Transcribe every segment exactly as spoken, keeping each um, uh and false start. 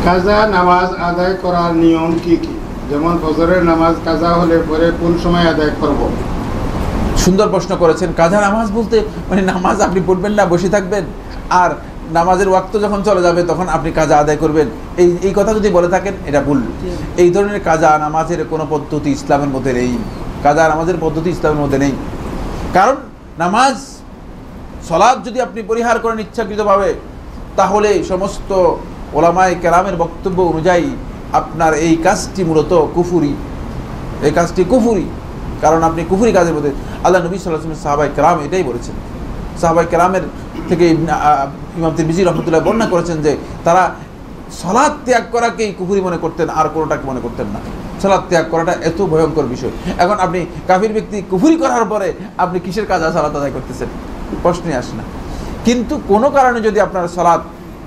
কাজা নামাজ আদায় করার নিয়ম কি কি? যেমন ফজরের নামাজ কাজা হলে পরে কোন সময় আদায় করব? সুন্দর প্রশ্ন করেছেন। কাজা নামাজ বলতে মানে নামাজ আপনি পড়বেন না, বসে থাকবেন, আর নামাজের ওয়াক্ত যখন চলে যাবে তখন আপনি কাজা আদায় করবেন, এই এই কথা যদি বলে থাকেন এটা ভুল। এই ধরনের কাজা নামাজের কোনো পদ্ধতি ইসলামের মধ্যে নেই। কাজা নামাজের পদ্ধতি ইসলামের মধ্যে নেই। কারণ নামাজ সালাত যদি আপনি পরিহার করেন ইচ্ছাকৃতভাবে, তাহলে সমস্ত ওলামায়ে কেরামের বক্তব্য অনুযায়ী আপনার এই কাজটি মূলত কুফুরি, এই কাজটি কুফুরি। কারণ আপনি কুফুরি কাজের মধ্যে, আল্লাহ নবী সাল্লাল্লাহু আলাইহি ওয়াসাল্লাম সাহাবায়ে কেরাম এটাই বলেছেন। সাহাবায়ে কেরামের থেকে ইমাম তিরমিজি রহমতুল্লাহ বর্ণনা করেছেন যে তারা সালাত ত্যাগ করাকেই কুফুরি মনে করতেন, আর কোনোটাকে মনে করতেন না। সালাত ত্যাগ করাটা এত ভয়ঙ্কর বিষয়। এখন আপনি কাফির ব্যক্তি কুফুরি করার পরে আপনি কিসের কাজা সালাত আদায় করতেছেন, প্রশ্নই আসে না। কিন্তু কোনো কারণে যদি আপনার সালাত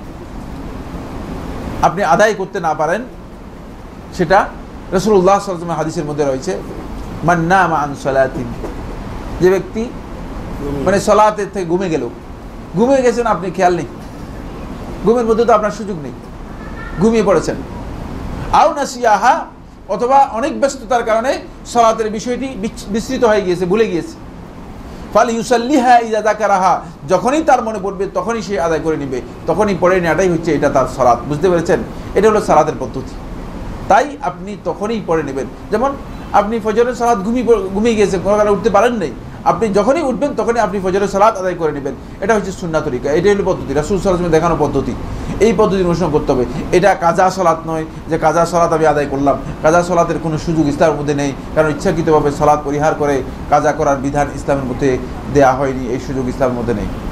আপনি আদায় করতে না পারেন, সেটা রাসূলুল্লাহ সাল্লাল্লাহু আলাইহি ওয়াসাল্লাম হাদিসের মধ্যে রয়েছে, মান নামা আন সালাতিন, যে ব্যক্তি মানে সালাতের থেকে ঘুমে গেল, ঘুমিয়ে গেছেন, আপনি খেয়াল নেই, ঘুমের মধ্যে তো আপনার সুযোগ নেই, ঘুমিয়ে পড়েছেন। আও নাসিয়াহা, অথবা অনেক ব্যস্ততার কারণে সালাতের বিষয়টি বিস্মৃত হয়ে গিয়েছে, ভুলে গিয়েছে। ফাল ইউসাল্লিহা ইযা যাকারাহা, যখনই তার মনে পড়বে তখনই সে আদায় করে নেবে, তখনই পড়ে নেওয়াটাই হচ্ছে এটা তার সালাত। বুঝতে পেরেছেন? এটা হলো সালাতের পদ্ধতি। তাই আপনি তখনই পড়ে নেবেন। যেমন আপনি ফজরের সালাত ঘুমিয়ে ঘুমিয়ে গিয়েছেন, কোনো কারণে উঠতে পারেন নাই, আপনি যখনই উঠবেন তখনই আপনি ফজরের সালাত আদায় করে নেবেন। এটা হচ্ছে সুন্নাত তরিকা, এটাই হলো পদ্ধতি, রাসূল সাল্লাল্লাহু আলাইহি ওয়াসাল্লাম দেখানো পদ্ধতি। এই পদ্ধতি অনুসরণ করতে হবে। এটা কাজা সালাত নয় যে কাজা সালাত আমি আদায় করলাম। কাজা সালাতের কোনো সুযোগ ইসলামের মধ্যে নেই, কারণ ইচ্ছাকৃতভাবে সালাত পরিহার করে কাজা করার বিধান ইসলামের মধ্যে দেয়া হয়নি, এই সুযোগ ইসলামের মধ্যে নেই।